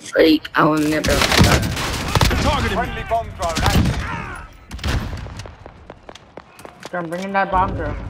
Freak, I will never. Friendly bomb drone active. I'm bringing that bomb through.